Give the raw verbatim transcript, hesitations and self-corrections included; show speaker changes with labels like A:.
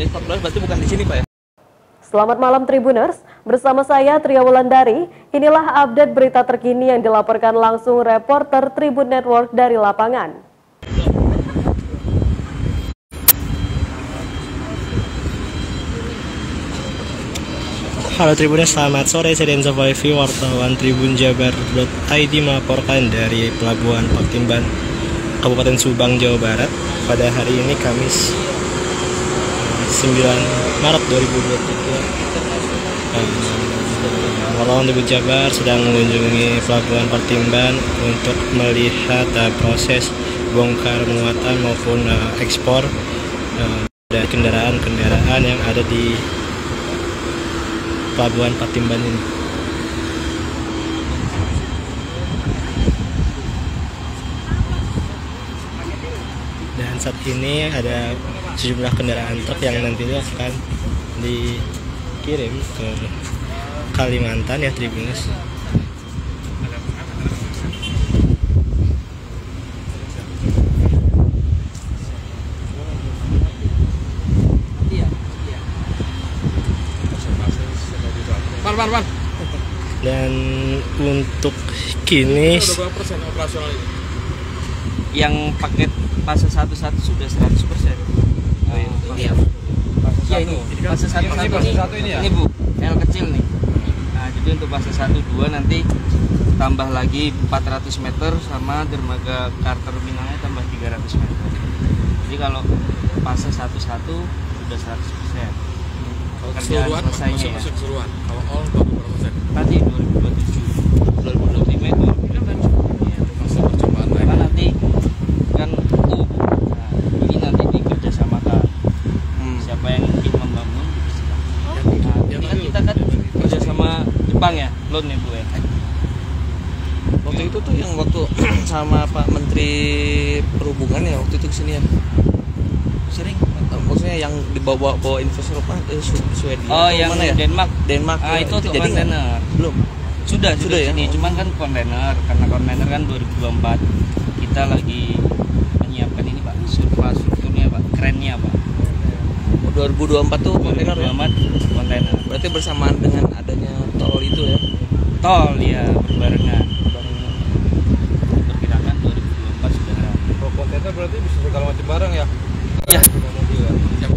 A: menit empat belas berarti bukan di sini Pak ya?
B: Selamat malam Tribuners, bersama saya Tria Wulandari. Inilah update berita terkini yang dilaporkan langsung reporter Tribun Network dari lapangan.
C: Halo Tribuners, selamat sore. Saya Denzo Faifi, wartawan Tribun Jabar dot I D melaporkan dari Pelabuhan Patimban, Kabupaten Subang, Jawa Barat. Pada hari ini Kamis sembilan Maret dua ribu dua puluh tiga, wartawan Tribun Jabar sedang mengunjungi Pelabuhan Patimban untuk melihat uh, proses bongkar muatan maupun uh, ekspor uh, dari kendaraan-kendaraan yang ada di Pelabuhan Patimban ini. Dan saat ini ada sejumlah kendaraan truk yang nantinya akan dikirim ke Kalimantan ya Tribuners. Dan untuk kini
A: yang paket fase satu satu sudah seratus persen. Oh, iya. Iya ini fase satu satu ini, ini Bu, L kecil nih. Nah, jadi untuk fase satu dua nanti tambah lagi empat ratus meter sama dermaga car terminalnya tambah tiga ratus meter. Jadi kalau fase satu satu sudah seratus persen.
D: Keseluruhan masih
A: ya.
D: keseluruhan. Kalau all berapa persen?
A: Nanti dua ribu dua puluh tujuh, dua ribu dua puluh lima itu ya,
D: masa percobaan lagi.
A: karena nanti kan U, nah, ini nanti dikerjasamakan. Hmm. Siapa yang ingin membangun, nah, ini kan kita kan kerja sama Jepang ya, loan ya Bu ya.
E: Waktu itu tuh yang waktu sama Pak Menteri Perhubungan ya waktu itu kesini ya. Sering. Maksudnya yang dibawa bawa investor apa? Eh, Swedia.
A: Oh, yang
E: mana ya?
A: Denmark.
E: Denmark.
A: Ah,
E: ya.
A: itu untuk
E: jadi
A: kontainer.
E: Belum.
A: Sudah, sudah,
E: sudah ya.
A: Sini. Cuman kan kontainer, karena kontainer kan dua ribu dua puluh empat kita lagi menyiapkan ini Pak, infrastrukturnya Pak, kerennya Pak.
E: dua ribu dua puluh empat tuh kontainer ya.
A: Kontainer.
E: Berarti bersamaan dengan adanya tol itu ya.
A: Tol ya, berbarengan. Perkirakan dua ribu dua puluh empat sudah.
D: Kalau kontainer berarti bisa segala macam barang ya?
A: Ya.
D: Mobil ya. Yang